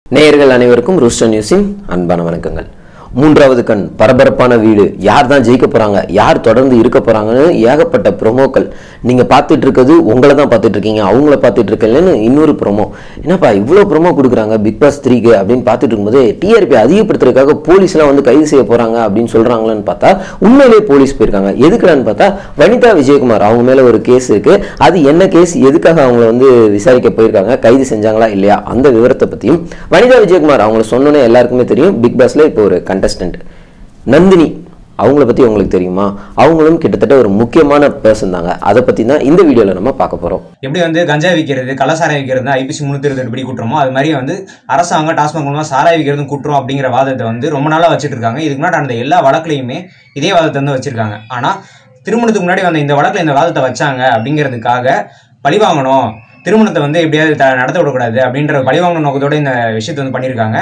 நேயர்கள் அனைவருக்கும் ரூஸ்டர் நியூஸின் அன்பான வணக்கங்கள். மூன்றாவது கண், பரபரப்பான வீடு, யார் தான் ஜெயிக்க போறாங்க, யார் தொடர்ந்து இருக்க போறாங்கன்னு ஏகப்பட்ட ப்ரோமோக்கள். நீங்க பார்த்துட்டு இருக்கிறது உங்களை தான் பார்த்துட்டு இருக்கீங்க, அவங்கள பார்த்துட்டு இருக்கலன்னு இன்னொரு ப்ரோமோ. என்னப்பா இவ்வளோ ப்ரோமோ கொடுக்குறாங்க பிக் பாஸ் 3க்கு அப்படின்னு பார்த்துட்டு இருக்கும்போது டிஆர்பி அதிகப்படுத்துறதுக்காக போலீஸ்லாம் வந்து கைது செய்ய போறாங்க அப்படின்னு சொல்றாங்களான்னு பார்த்தா உண்மையிலேயே போலீஸ் போயிருக்காங்க. எதுக்குலான்னு பார்த்தா வனிதா விஜயகுமார் அவங்க மேல ஒரு கேஸ் இருக்கு. அது என்ன கேஸ், எதுக்காக அவங்கள வந்து விசாரிக்க போயிருக்காங்க, கைது செஞ்சாங்களா இல்லையா, அந்த விவரத்தை பத்தியும் வனிதா விஜயகுமார் அவங்கள சொன்னோன்னே எல்லாருக்குமே தெரியும். பிக் பாஸ்ல இப்போ ஒரு கண்டஸ்டன்ட் நந்தினி அவங்கள பத்தி உங்களுக்கு தெரியுமா? அவங்களும் கிட்டத்தட்ட ஒரு முக்கியமான பர்சன் தாங்க. அதை பத்தி தான் இந்த வீடியோல நம்ம பார்க்க போறோம். எப்படி வந்து கஞ்சா விற்கிறது, கள்ளசாராயம் விற்கிறது ஐபிசி 328 படி கூட்டுறோமோ அது மாதிரி வந்து அரசாங்கம் டாஸ்மாக் மூலமா சாராயம் விற்கிறதும் கூட்டுறோம் அப்படிங்கிற வாதத்தை வந்து ரொம்ப நாளா வச்சுட்டு இருக்காங்க. இதுக்கு முன்னாடி அந்த எல்லா வழக்குலையுமே இதே வாதத்தை வந்து வச்சிருக்காங்க. ஆனா திருமணத்துக்கு முன்னாடி வந்த இந்த வழக்குல இந்த வாதத்தை வச்சாங்க அப்படிங்கிறதுக்காக பழிவாங்கணும், திருமணத்தை வந்து எப்படியாவது நடத்த விடக்கூடாது அப்படின்ற பழிவாங்கணும் நோக்கத்தோட இந்த விஷயத்தை வந்து பண்ணியிருக்காங்க.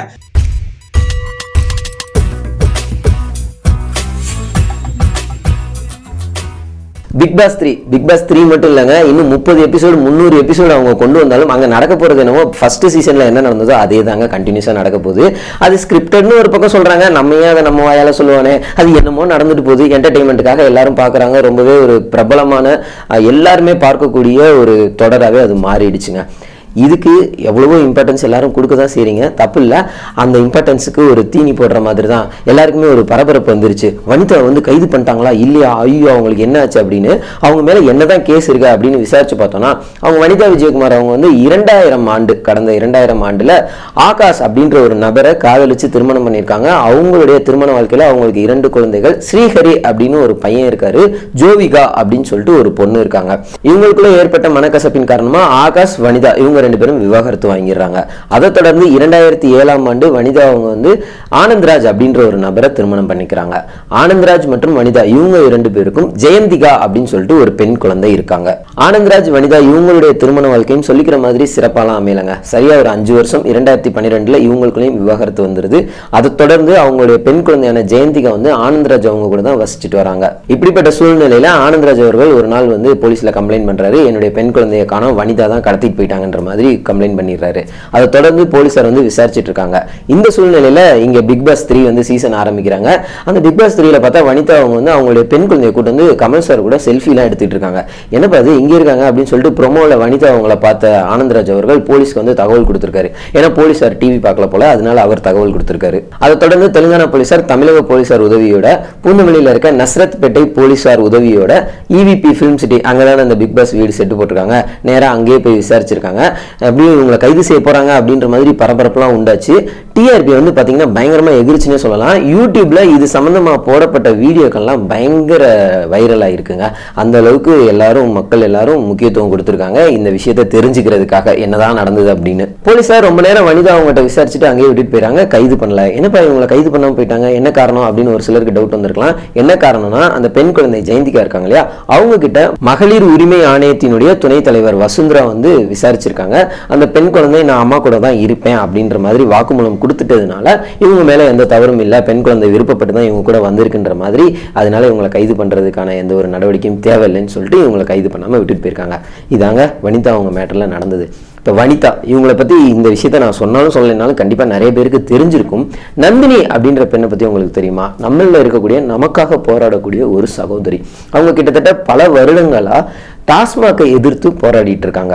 பிக் பாஸ் 3 மட்டும் இல்லைங்க, இன்னும் 30 எபிசோடு 300 எபிசோடு அவங்க கொண்டு வந்தாலும் அங்கே நடக்க போகிறது என்னவோ ஃபர்ஸ்ட் சீசனில் என்ன நடந்ததோ அதே தாங்க கண்டினியூஸாக நடக்க போகுது. அது ஸ்கிரிப்டட்னு ஒரு பக்கம் சொல்கிறாங்க, நம்ம ஏன் அதை நம்ம வாயால் சொல்லுவானே, அது என்னமோ நடந்துட்டு போகுது. என்டர்டெயின்மெண்ட்டுக்காக எல்லாரும் பார்க்குறாங்க. ரொம்பவே ஒரு பிரபலமான எல்லாருமே பார்க்கக்கூடிய ஒரு தொடராகவே அது மாறிடுச்சுங்க. இதுக்கு எவ்வளவோ இம்பார்ட்டன்ஸ் எல்லாரும் கொடுக்க தான் செய்றீங்க, தப்பு இல்லை. அந்த இம்பார்ட்டன்ஸுக்கு ஒரு தீனி போடுற மாதிரி தான் எல்லாருக்குமே ஒரு பரபரப்பு வந்துருச்சு. வனிதா வந்து கைது பண்ணிட்டாங்களா இல்லையா, ஐயோ அவங்களுக்கு என்ன ஆச்சு அப்படின்னு, அவங்க மேலே என்னதான் கேஸ் இருக்கா அப்படின்னு விசாரிச்சு பார்த்தோம்னா அவங்க வனிதா விஜயகுமார் அவங்க வந்து 2000 ஆண்டு, கடந்த 2000 ஆண்டுல ஆகாஷ் அப்படின்ற ஒரு நபரை காதலிச்சு திருமணம் பண்ணியிருக்காங்க. அவங்களுடைய திருமண வாழ்க்கையில அவங்களுக்கு 2 குழந்தைகள், ஸ்ரீஹரி அப்படின்னு ஒரு பையன் இருக்காரு, ஜோவிகா அப்படின்னு சொல்லிட்டு ஒரு பொண்ணு இருக்காங்க. இவங்களுக்குள்ள ஏற்பட்ட மனக்கசப்பின் காரணமா ஆகாஷ் வனிதா இவங்க 2 பேரும் விவாகரத்து வாங்கிடுறாங்க. அதை தொடர்ந்து 2007 ஆண்டு வனிதா அவங்க வந்து ஆனந்த்ராஜ் அப்படின்ற ஒரு நபரை திருமணம் பண்ணிக்கிறாங்க. ஆனந்த்ராஜ் மற்றும் வனிதா இவங்க 2 பேருக்கும் ஜெயந்திகா அப்படின்னு சொல்லிட்டு ஒரு பெண் குழந்தை இருக்காங்க. ஆனந்த்ராஜ் வனிதா இவங்களுடைய திருமண வாழ்க்கையும் சொல்லிக்கிற மாதிரி சிறப்பாலாம் அமையலங்க. சரியா ஒரு 5 வருஷம் 2012 இவங்களுக்குள்ளேயும் விவாகரத்து வந்துருது. அதை தொடர்ந்து அவங்களுடைய பெண் குழந்தையான ஜெயந்திகா வந்து ஆனந்த்ராஜ் அவங்க கூட தான் வசிச்சுட்டு வராங்க. இப்படிப்பட்ட சூழ்நிலையில ஆனந்த்ராஜ் அவர்கள் ஒரு நாள் வந்து போலீஸ்ல கம்ப்ளைண்ட் பண்றாரு, என்னுடைய பெண் குழந்தையை காணோம், வனிதா தான் கடத்திட்டு போயிட்டாங்கன்ற மாதிரி கம்ப்ளைண்ட் பண்ணிடுறாரு. அதை தொடர்ந்து போலீசார் வந்து விசாரிச்சுட்டு இருக்காங்க. இந்த சூழ்நிலையில இங்க பிக் பாஸ் 3 வந்து சீசன் ஆரம்பிக்கிறாங்க. அந்த பிக் பாஸ் 3ல பார்த்தா வனிதா அவங்க வந்து அவங்களுடைய பெண் குழந்தையை கூட்டு வந்து கமல் சார் கூட செல்ஃபி எல்லாம் எடுத்துட்டு இருக்காங்க. என்ன பாது இங்க இருக்காங்க அப்படின்னு சொல்லிட்டு ப்ரோமோல வனிதா அவங்கள பார்த்த ஆனந்த்ராஜ் அவர்கள் போலீஸ்க்கு வந்து தகவல் கொடுத்திருக்காரு. ஏன்னா போலீசார் டிவி பார்க்கல போல, அதனால அவர் தகவல் கொடுத்திருக்காரு. அதை தொடர்ந்து தெலுங்கானா போலீசார், தமிழக போலீசார் உதவியோட, பூந்தமல்லியில இருக்க நஸ்ரத் பேட்டை போலீசார் உதவியோட இவிபி ஃபிலிம் சிட்டி அங்கதான் அந்த பிக் பாஸ் வீடு செட்டு போட்டிருக்காங்க. நேரா அங்கேயே போய் விசாரிச்சிருக்காங்க. அப்படியே இவங்களை கைது செய்ய போறாங்க அப்படின்ற மாதிரி பரபரப்புலாம் உண்டாச்சு. டிஆர்பி வந்து பாத்தீங்கன்னா பயங்கரமா எகிரிச்சுன்னு சொல்லலாம். யூடியூப்ல இது சம்பந்தமா போடப்பட்ட வீடியோக்கள்லாம் பயங்கர வைரலா இருக்குங்க. அந்த அளவுக்கு மக்கள் எல்லாரும் முக்கியத்துவம் கொடுத்திருக்காங்க இந்த விஷயத்தை தெரிஞ்சுக்கிறதுக்காக என்னதான் நடந்தது அப்படின்னு. போலீசார் ரொம்ப நேரம் வனிதா அவங்ககிட்ட விசாரிச்சுட்டு அங்கேயே விட்டுட்டு போயிறாங்க, கைது பண்ணல. என்னப்பா இவங்களை கைது பண்ணாம போயிட்டாங்க, என்ன காரணம் அப்படின்னு ஒரு சிலருக்கு டவுட் வந்திருக்கலாம். என்ன காரணம்னா அந்த பெண் குழந்தை ஜெயந்திகா இருக்காங்க இல்லையா, அவங்க கிட்ட மகளிர் உரிமை ஆணையத்தினுடைய துணைத் தலைவர் வசுந்தரா வந்து விசாரிச்சிருக்காங்க. அந்த பெண் குழந்தை நான் அம்மா கூட தான் இருப்பேன் அப்படின்ற மாதிரி வாக்குமூலம் கொடுத்துட்டதுனால இவங்க மேல எந்த தவறும் இல்லை, பெண் குழந்தை விருப்பப்பட்டு தான் இவங்க கூட வந்திருக்குன்ற மாதிரி, அதனால இவங்களை கைது பண்றதுக்கான எந்த ஒரு நடவடிக்கையும் தேவையில்லைன்னு சொல்லிட்டு இவங்களை கைது பண்ணாம விட்டுட்டு போயிருக்காங்க. இதாங்க வனிதா அவங்க மேட்டர்ல நடந்தது. இப்போ வனிதா இவங்களை பத்தி இந்த விஷயத்த நான் சொன்னாலும் சொல்லலைனாலும் கண்டிப்பா நிறைய பேருக்கு தெரிஞ்சிருக்கும். நந்தினி அப்படின்ற பெண்ணை பத்தி உங்களுக்கு தெரியுமா? நம்மள இருக்கக்கூடிய நமக்காக போராடக்கூடிய ஒரு சகோதரி. அவங்க கிட்டத்தட்ட பல வருடங்களா டாஸ்மாகை எதிர்த்து போராடிட்டு இருக்காங்க.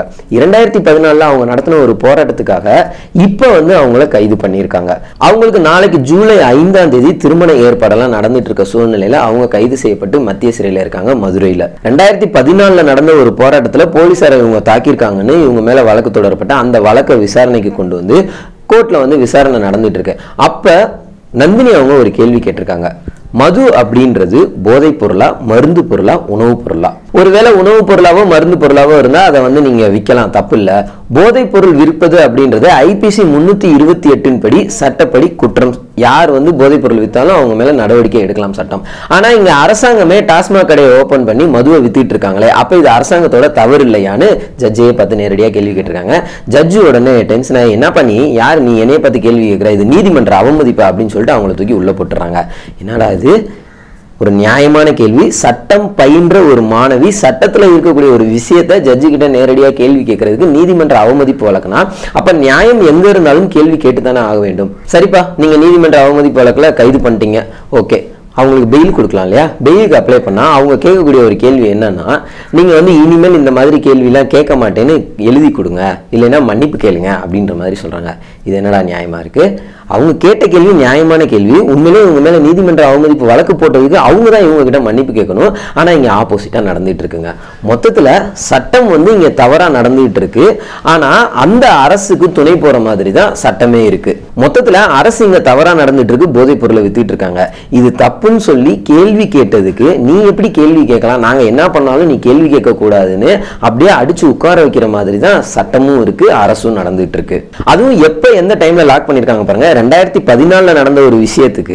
2014 அவங்க நடத்தின ஒரு போராட்டத்துக்காக இப்ப வந்து அவங்கள கைது பண்ணியிருக்காங்க. அவங்களுக்கு நாளைக்கு ஜூலை 5ஆம் தேதி திருமண ஏற்பாடெல்லாம் நடந்துட்டு இருக்க சூழ்நிலையில அவங்க கைது செய்யப்பட்டு மத்திய சிறையில இருக்காங்க மதுரையில. 2014 நடந்த ஒரு போராட்டத்துல போலீசாரை இவங்க தாக்கியிருக்காங்கன்னு இவங்க மேல வழக்கு தொடரப்பட்ட அந்த வழக்கை விசாரணைக்கு கொண்டு வந்து கோர்ட்ல வந்து விசாரணை நடந்துட்டு இருக்கு. அப்ப நந்தினி அவங்க ஒரு கேள்வி கேட்டிருக்காங்க, மது அப்படின்றது போதைப் பொருளா, மருந்து பொருளா, உணவுப் பொருளா? ஒருவேளை உணவுப் பொருளாவோ மருந்து பொருளாவோ இருந்தா அதை வந்து நீங்க விற்கலாம், தப்பு இல்ல. போதைப் பொருள் விற்பது அப்படின்றது ஐபிசி 328 படி சட்டப்படி குற்றம். யார் வந்து போதைப் பொருள் வித்தாலும் அவங்க மேல நடவடிக்கை எடுக்கலாம் சட்டம். ஆனா இங்க அரசாங்கமே டாஸ்மாக் கடையை ஓபன் பண்ணி மதுவை வித்திட்டு இருக்காங்களே, அப்ப இது அரசாங்கத்தோட தவறு இல்லையான்னு ஜட்ஜையே பார்த்து நேரடியா கேள்வி கேட்டிருக்காங்க. ஜட்ஜு உடனே டென்ஷன் ஆகி, என்ன பண்ணி யார் நீ என்னைய பார்த்து கேள்வி கேட்கிற, இது நீதிமன்ற அவமதிப்பா அப்படின்னு சொல்லிட்டு அவங்களை தூக்கி உள்ள போட்டுறாங்க. என்னடா இது, ஒரு நியாயமான கேள்வி. சட்டம் பயின்ற ஒரு மாணவி சட்டத்துல இருக்கக்கூடிய ஒரு விஷயத்தை ஜட்ஜு கிட்ட நேரடியா கேள்வி கேட்கறதுக்கு நீதிமன்ற அவமதிப்பு வழக்குனா அப்ப நியாயம் எங்க இருந்தாலும் கேள்வி கேட்டுதானே ஆக வேண்டும். சரிப்பா, நீங்க நீதிமன்ற அவமதிப்பு வழக்குல கைது பண்ணிட்டீங்க, ஓகே, அவங்களுக்கு பெயில் கொடுக்கலாம் இல்லையா? பெயிலுக்கு அப்ளை பண்ணா அவங்க கேட்கக்கூடிய ஒரு கேள்வி என்னன்னா, நீங்க வந்து இனிமேல் இந்த மாதிரி கேள்விலாம் கேட்க மாட்டேன்னு எழுதி கொடுங்க, இல்லைன்னா மன்னிப்பு கேளுங்க அப்படின்ற மாதிரி சொல்றாங்க. இது என்னடா நியாயமா இருக்கு? அவங்க கேட்ட கேள்வி நியாயமான கேள்வி. உண்மையிலே இவங்க மேல நீதிமன்ற அவமதிப்பு வழக்கு போட்டதுக்கு அவங்க தான் இவங்க கிட்ட மன்னிப்பு கேட்கணும். ஆனா இங்க ஆப்போசிட்டா நடந்துட்டு இருக்குங்க. மொத்தத்துல சட்டம் வந்து இங்க தவறா நடந்துட்டு இருக்கு. ஆனா அந்த அரசுக்கு துணை போற மாதிரி தான் சட்டமே இருக்கு. மொத்தத்துல அரசு இங்க தவறா நடந்துட்டு இருக்கு, போதைப் பொருளை வித்துட்டு இருக்காங்க. இது தப்புன்னு சொல்லி கேள்வி கேட்டதுக்கு நீ எப்படி கேள்வி கேட்கலாம், நாங்க என்ன பண்ணாலும் நீ கேள்வி கேட்க கூடாதுன்னு அப்படியே அடிச்சு உட்கார வைக்கிற மாதிரி தான் சட்டமும் இருக்கு, அரசும் நடந்துட்டு இருக்கு. அதுவும் எப்ப எந்த டைம்ல லாக் பண்ணிருக்காங்க பாருங்க. 2014 நடந்த ஒரு விஷயத்துக்கு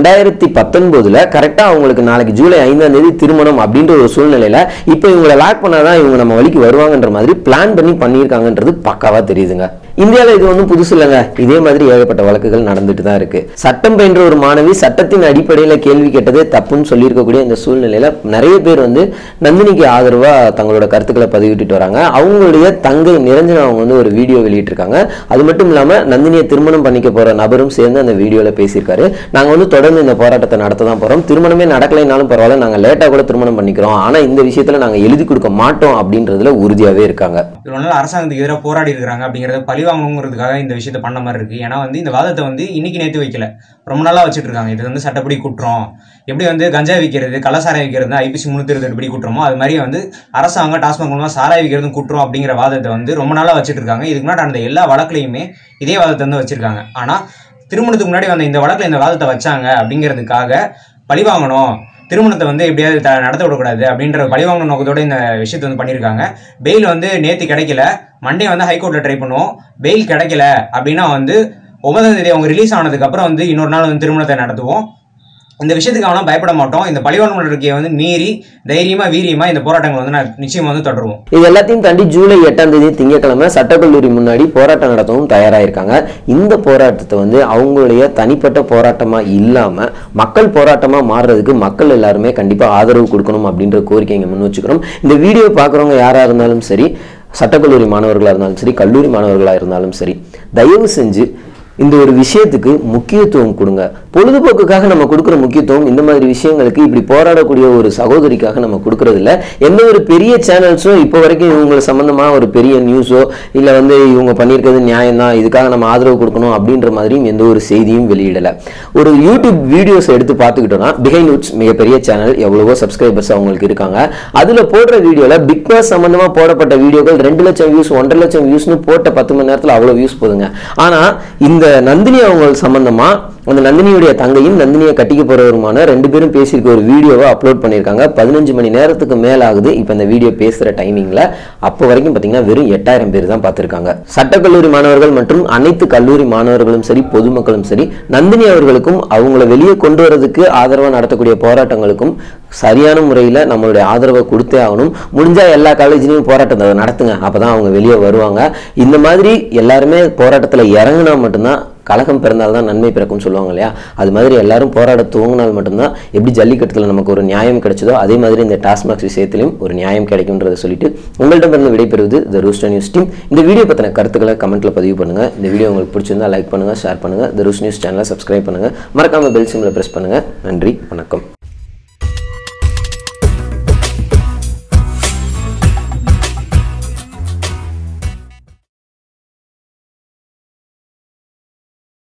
2019 கரெக்டா அவங்களுக்கு நாளைக்கு ஜூலை 5ஆம் தேதி திருமணம் அப்படின்ற ஒரு சூழ்நிலையில இப்ப இவங்களை லாக் பண்ணாதான் இவங்க நம்ம வழிக்கு வருவாங்கன்ற மாதிரி பிளான் பண்ணி பண்ணியிருக்காங்கன்றது பக்காவா தெரியுதுங்க. இந்தியாவில் இது ஒன்றும் புதுசு இல்லைங்க. இதே மாதிரி ஏகப்பட்ட வழக்குகள் நடந்துட்டு தான் இருக்கு. சட்டம் பயின்ற ஒரு மாணவி சட்டத்தின் அடிப்படையில் கேள்வி கேட்டதே தப்புன்னு சொல்லியிருக்கக்கூடிய இந்த சூழ்நிலையில நிறைய பேர் வந்து நந்தினிக்கு ஆதரவா தங்களோட கருத்துக்களை பதிவிட்டு வராங்க. அவங்களுடைய தங்கை நிரஞ்சனா அவங்க வந்து ஒரு வீடியோ வெளியிட்டிருக்காங்க. அது மட்டும் இல்லாம நந்தினியை திருமணம் பண்ணிக்க போற நபரும் சேர்ந்து அந்த வீடியோல பேசியிருக்காரு. நாங்க வந்து தொடர்ந்து இந்த போராட்டத்தை நடத்த தான் போறோம், திருமணமே நடக்கலைனாலும் பரவாயில்ல, நாங்க லேட்டா கூட திருமணம் பண்ணிக்கிறோம், ஆனா இந்த விஷயத்துல நாங்க எழுதி கொடுக்க மாட்டோம் அப்படின்றதுல உறுதியாவே இருக்காங்க. அரசாங்கத்துக்கு எதிராக போராடி இருக்காங்க அப்படிங்கறத பழிவாங்கணுங்கிறதுக்காக இந்த விஷயத்தை பண்ண மாதிரி இருக்கு. ஏன்னா வந்து இந்த வாதத்தை வந்து இன்னைக்கு நேற்று வைக்கல, ரொம்ப நாளா வச்சுட்டு இருக்காங்க. இது வந்து சட்டப்படி குற்றம். எப்படி வந்து கஞ்சா விற்கிறது, கள்ளசாராயம் விற்கிறது IPC 328 படி குற்றமோ அது மாதிரி வந்து அரசாங்கம் டாஸ்மாக் மூலமா சாராயம் விற்கிறதும் குற்றம் அப்படிங்கிற வாதத்தை வந்து ரொம்ப நாளா வச்சுட்டு இருக்காங்க. இதுக்கு முன்னாடி அந்த எல்லா வழக்குலையுமே இதே வாதத்தை வந்து வச்சிருக்காங்க. ஆனா திருமணத்துக்கு முன்னாடி வந்த இந்த வழக்குல இந்த வாதத்தை வச்சாங்க அப்படிங்கிறதுக்காக பழிவாங்கணும், திருமணத்தை வந்து எப்படியாவது நடத்த விடக்கூடாது அப்படின்ற பழிவாங்கணும் நோக்கத்தோட இந்த விஷயத்தை வந்து பண்ணியிருக்காங்க. பெயில் வந்து நேற்று கிடைக்கல, மண்டே வந்து ஹைகோர்ட்ல ட்ரை பண்ணுவோம். பெயில் கிடைக்கல அப்படின்னா வந்து 9ஆம் தேதி அவங்க ரிலீஸ் ஆனதுக்கு அப்புறம் வந்து இன்னொரு நாள் வந்து திருமணத்தை நடத்துவோம். இந்த விஷயத்துக்கு அவனா பயப்பட மாட்டோம். இந்த பழிவாங்கல் நடவடிக்கையை வந்து மீறி தைரியமா வீரியமா இந்த போராட்டங்கள் வந்து நிச்சயமா வந்து தொடருவோம். இது எல்லாத்தையும் தாண்டி ஜூலை 8ஆம் தேதி திங்கட்கிழமை சட்டக்கல்லூரி முன்னாடி போராட்டம் நடத்தவும் தயாராயிருக்காங்க. இந்த போராட்டத்தை வந்து அவங்களுடைய தனிப்பட்ட போராட்டமா இல்லாம மக்கள் போராட்டமா மாறுறதுக்கு மக்கள் எல்லாருமே கண்டிப்பா ஆதரவு கொடுக்கணும் அப்படின்ற கோரிக்கை இங்க முன் வச்சுக்கிறோம். இந்த வீடியோ பாக்குறவங்க யாரா இருந்தாலும் சரி, சட்டக்கல்லூரி மாணவர்களா இருந்தாலும் சரி, கல்லூரி மாணவர்களா இருந்தாலும் சரி, தயவு செஞ்சு இந்த ஒரு விஷயத்துக்கு முக்கியத்துவம் கொடுங்க. பொழுதுபோக்குக்காக நம்ம கொடுக்குற முக்கியத்துவம் இந்த மாதிரி விஷயங்களுக்கு இப்படி போராடக்கூடிய ஒரு சகோதரிக்காக நம்ம கொடுக்கறது இல்லை. எந்த ஒரு பெரிய சேனல்ஸோ இப்போ வரைக்கும் இவங்களை சம்பந்தமா ஒரு பெரிய நியூஸோ இல்லை வந்து இவங்க பண்ணியிருக்கிறது நியாயம்தான், இதுக்காக நம்ம ஆதரவு கொடுக்கணும் அப்படின்ற மாதிரியும் எந்த ஒரு செய்தியும் வெளியிடலை. ஒரு யூடியூப் வீடியோஸ் எடுத்து பார்த்துக்கிட்டோம்னா பிஹைண்ட் வுட்ஸ் மிகப்பெரிய சேனல், எவ்வளவோ சப்ஸ்கிரைபர்ஸ் அவங்களுக்கு இருக்காங்க. அதுல போடுற வீடியோல பிக் பாஸ் சம்பந்தமா போடப்பட்ட வீடியோக்கள் 2 லட்சம் வியூஸ் 1.5 லட்சம் வியூஸ்னு போட்ட 10 மணி நேரத்தில் அவ்வளோ வியூஸ் போதுங்க. ஆனா இந்த நந்தினி அவங்க சம்பந்தமா அந்த நந்தினியுடைய தங்கையும் நந்தினியை கட்டிக்க போறவருமான 2 பேரும் பேசியிருக்க ஒரு வீடியோவை அப்லோட் பண்ணியிருக்காங்க. 15 மணி நேரத்துக்கு மேல ஆகுது இப்போ இந்த வீடியோ பேசுற டைமிங்ல. அப்போ வரைக்கும் பாத்தீங்கன்னா வெறும் 8000 பேர் தான் பார்த்திருக்காங்க. சட்டக்கல்லூரி மாணவர்கள் மற்றும் அனைத்து கல்லூரி மாணவர்களும் சரி, பொதுமக்களும் சரி, நந்தினி அவர்களுக்கும் அவங்கள வெளியே கொண்டு வரதுக்கு ஆதரவா நடத்தக்கூடிய போராட்டங்களுக்கும் சரியான முறையில் நம்மளுடைய ஆதரவை கொடுத்தே ஆகணும். முடிஞ்சா எல்லா காலேஜ்லையும் போராட்டத்தை நடத்துங்க, அப்பதான் அவங்க வெளியே வருவாங்க. இந்த மாதிரி எல்லாருமே போராட்டத்தில் இறங்கினா மட்டும்தான் கலகம் பிறந்தால்தான் நன்மை பிறக்கும் சொல்லுவாங்க இல்லையா? அது மாதிரி எல்லாரும் போராட துவங்கினால் மட்டும்தான் எப்படி ஜல்லிக்கட்டுல நமக்கு ஒரு நியாயம் கிடைச்சதோ அதே மாதிரி இந்த டாஸ்மாக் விஷயத்திலும் ஒரு நியாயம் கிடைக்கும்ன்றதை சொல்லிட்டு உங்கள்கிட்ட விடைபெறுவது த ரூஸ்டர் நியூஸ் டீம். இந்த வீடியோ பற்றின கருத்துக்களை கமெண்ட்ல பதிவு பண்ணுங்க. இந்த வீடியோ உங்களுக்கு பிடிச்சிருந்தா லைக் பண்ணுங்க, ஷேர் பண்ணுங்க. த ரூஸ்டர் நியூஸ் சேனலை சப்ஸ்கிரைப் பண்ணுங்க, மறக்காம பெல் சிம்பலை பிரஸ் பண்ணுங்க. நன்றி, வணக்கம்.